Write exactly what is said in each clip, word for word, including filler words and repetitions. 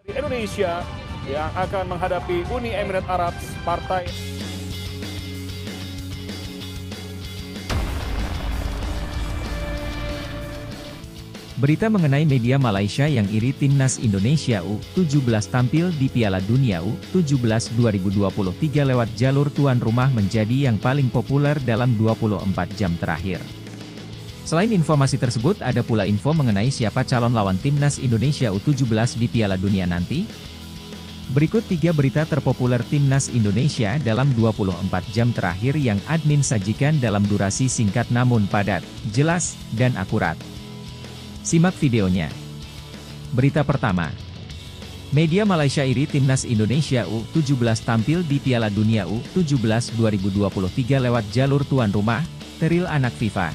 Indonesia yang akan menghadapi Uni Emirat Arab, partai. Berita mengenai media Malaysia yang iri timnas Indonesia U tujuh belas tampil di Piala Dunia U tujuh belas dua ribu dua puluh tiga lewat jalur tuan rumah menjadi yang paling populer dalam dua puluh empat jam terakhir. Selain informasi tersebut, ada pula info mengenai siapa calon lawan timnas Indonesia U tujuh belas di Piala Dunia nanti. Berikut tiga berita terpopuler timnas Indonesia dalam dua puluh empat jam terakhir yang admin sajikan dalam durasi singkat namun padat, jelas, dan akurat. Simak videonya. Berita pertama. Media Malaysia iri timnas Indonesia U tujuh belas tampil di Piala Dunia U tujuh belas dua ribu dua puluh tiga lewat jalur tuan rumah, teril anak FIFA.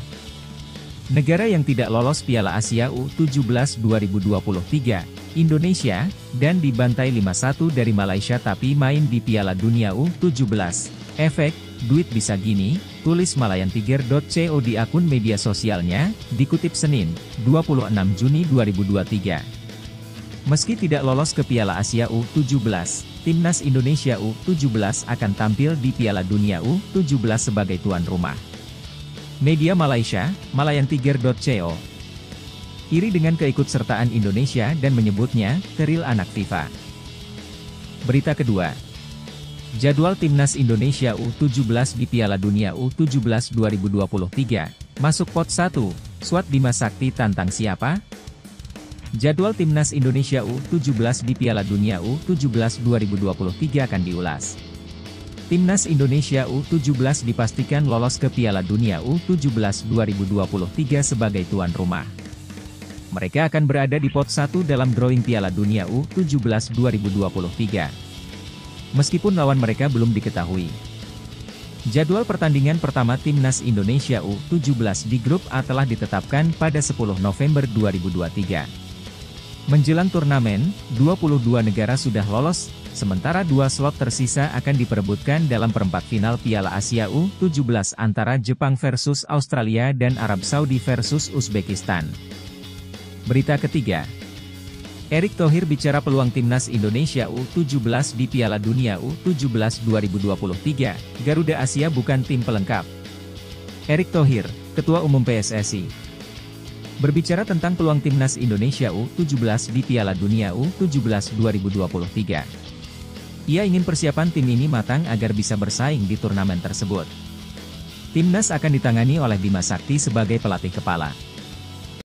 Negara yang tidak lolos Piala Asia U tujuh belas dua ribu dua puluh tiga, Indonesia, dan dibantai lima satu dari Malaysia tapi main di Piala Dunia U tujuh belas. Efek, duit bisa gini, tulis malayantiger dot co di akun media sosialnya, dikutip Senin, dua puluh enam Juni dua ribu dua puluh tiga. Meski tidak lolos ke Piala Asia U tujuh belas, timnas Indonesia U tujuh belas akan tampil di Piala Dunia U tujuh belas sebagai tuan rumah. Media Malaysia, malayantiger dot co, iri dengan keikutsertaan Indonesia dan menyebutnya, teril anak FIFA. Berita kedua. Jadwal timnas Indonesia U tujuh belas di Piala Dunia U tujuh belas dua ribu dua puluh tiga, masuk pot satu, Swat Bima Sakti tantang siapa? Jadwal timnas Indonesia U tujuh belas di Piala Dunia U tujuh belas dua ribu dua puluh tiga akan diulas. Timnas Indonesia U tujuh belas dipastikan lolos ke Piala Dunia U tujuh belas dua ribu dua puluh tiga sebagai tuan rumah. Mereka akan berada di pot satu dalam drawing Piala Dunia U tujuh belas dua ribu dua puluh tiga. Meskipun lawan mereka belum diketahui. Jadwal pertandingan pertama timnas Indonesia U tujuh belas di grup A telah ditetapkan pada sepuluh November dua ribu dua puluh tiga. Menjelang turnamen, dua puluh dua negara sudah lolos, sementara dua slot tersisa akan diperebutkan dalam perempat final Piala Asia U tujuh belas antara Jepang versus Australia dan Arab Saudi versus Uzbekistan. Berita ketiga. Erick Thohir bicara peluang timnas Indonesia U tujuh belas di Piala Dunia U tujuh belas dua ribu dua puluh tiga, Garuda Asia bukan tim pelengkap. Erick Thohir, Ketua Umum P S S I, berbicara tentang peluang timnas Indonesia U tujuh belas di Piala Dunia U tujuh belas dua ribu dua puluh tiga. Ia ingin persiapan tim ini matang agar bisa bersaing di turnamen tersebut. Timnas akan ditangani oleh Bima Sakti sebagai pelatih kepala.